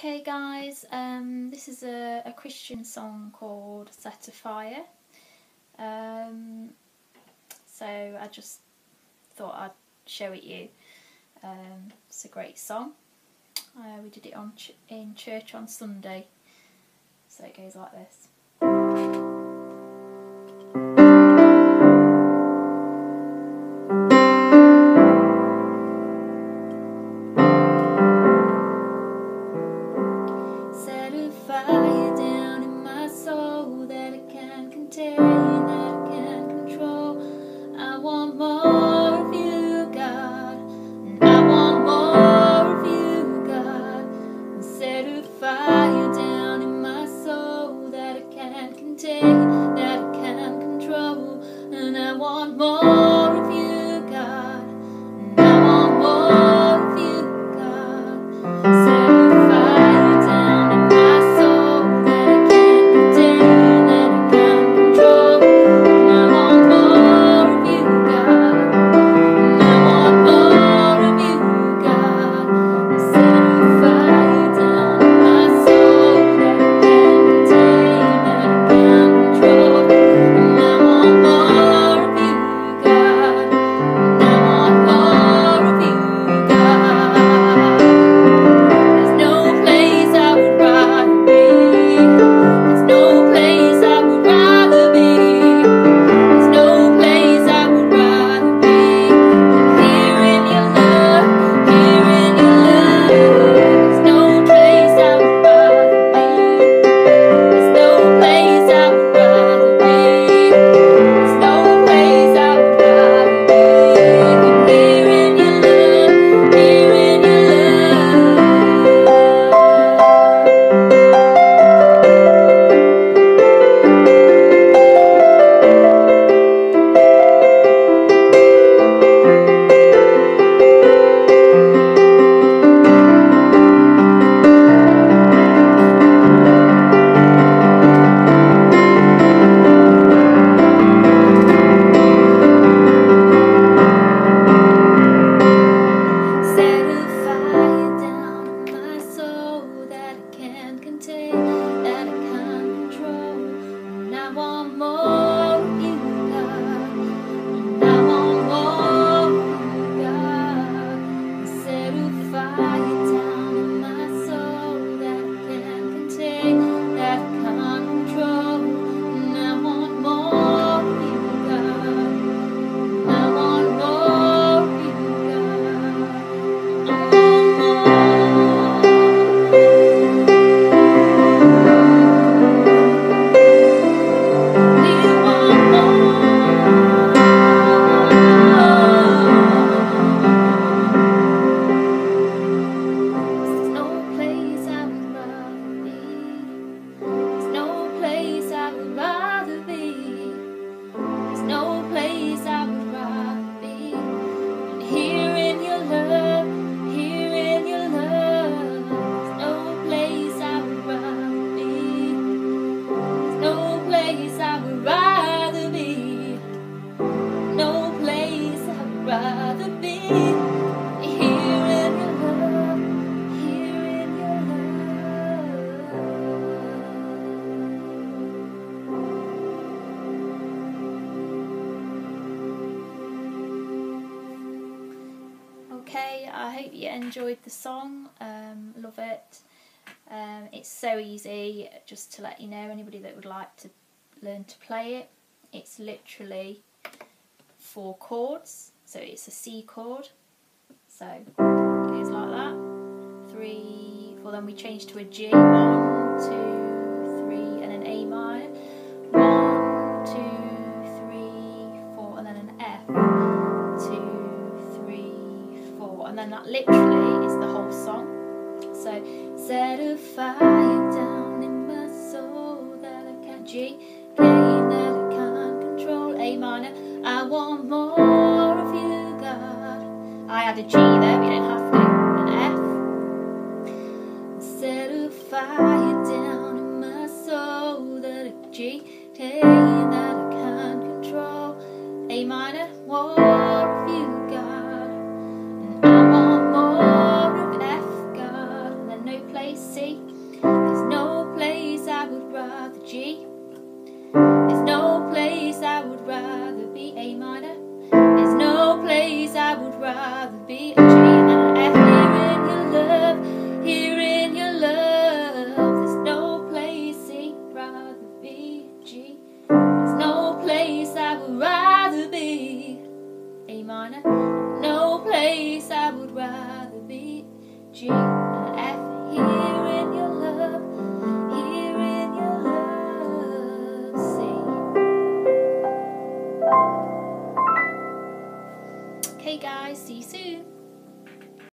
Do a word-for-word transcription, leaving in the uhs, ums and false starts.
Okay guys, um, this is a, a Christian song called Set a Fire. Um, so I just thought I'd show it you. Um, it's a great song. Uh, we did it on ch in church on Sunday. So it goes like this. Set a fire down in my soul that I can't contain, that I can't control. I want more of you, God, and I want more of you, God. And set a fire down in my soul that I can't contain, that I can't control. And I want more of you, God, and I want more of you, God. Set a fire down in my soul that I can't contain, that I can't control. And I want more of you, God, and I want more of you, God. Set a fire down in my soul that I can't contain, that I can't control. And I want more of you, God, and I want more of you, God. There's no place I would rather be. There's no place I would rather be. There's no place I would rather be than here in your love, here in your love. There's no place I would rather be. There's no place I would rather be. There's no place I would rather be than here in your love, here in your love. Set a fire down in my soul that I can't contain, that I can't control. And I want more of you, God, and I want more of you, God. Set a fire down in my soul that I can't contain, that I can't control. And I want more of you, God, and I want more of you, God. I want more. We want more. There's no place I would rather be. There's no place I would rather be. There's no place I would rather be than here in your love, here in your love. There's no place I would rather be. There's no place I would rather be. No place I would rather be than here in your love, here in your love. Okay, I hope you enjoyed the song. Um, love it. Um, it's so easy. Just to let you know, anybody that would like to learn to play it, it's literally four chords. So it's a C chord. So it goes like that. Three, four. Then we change to a G. One, two, three, and an A minor. One, two, three, four, and then an F. Two, three, four, and then that literally is the whole song. So set a fire down in my soul that I can't. G, K, that I can't control. A minor. I want more of you, God. I had a G there, but you don't have to. An F. Set a fire down in my soul that a G, K, that I can't control. A minor. More of you, God, and I want more of F, God. And then no place, C. place I would rather be.